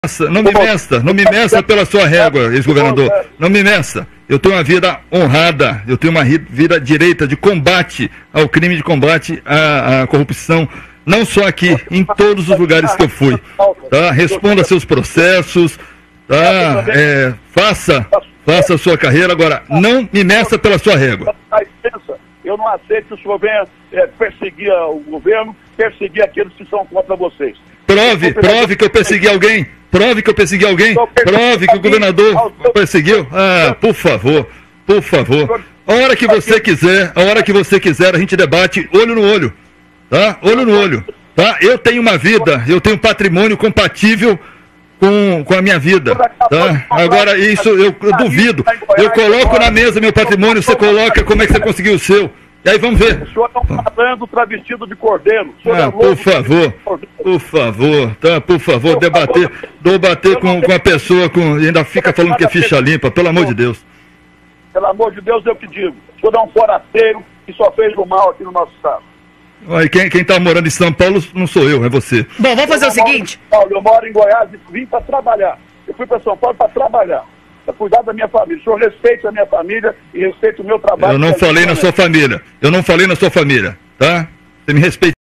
Não me meça pela sua régua, ex-governador. Não me meça. Eu tenho uma vida honrada, eu tenho uma vida direita de combate ao crime, de combate à corrupção, não só aqui, em todos os lugares que eu fui. Tá? Responda seus processos, tá? Faça a sua carreira, agora não me meça pela sua régua. Eu não aceito que o senhor venha perseguir o governo, perseguir aqueles que são contra vocês. Prove que eu persegui alguém. Prove que eu persegui alguém. Prove que o governador perseguiu. Ah, por favor. A hora que você quiser, a gente debate olho no olho. Tá? Olho no olho. Tá? Eu tenho uma vida, eu tenho um patrimônio compatível com a minha vida. Tá? Agora, isso eu duvido. Eu coloco na mesa meu patrimônio, você coloca como é que você conseguiu o seu. E aí vamos ver. O senhor está falando travestido de cordeiro. Por favor, tá? Por favor, debater com a pessoa e ainda fica falando que é ficha limpa, pelo amor de Deus. Pelo amor de Deus, eu que digo. O senhor é um forasteiro que só fez o mal aqui no nosso estado. E quem está morando em São Paulo não sou eu, é você. Bom, vamos fazer o seguinte. Eu moro em Goiás e vim para trabalhar. Eu fui para São Paulo para trabalar. Para cuidar da minha família. O senhor respeita a minha família e respeita o meu trabalho. Eu não falei na sua família. Tá? Você me respeita.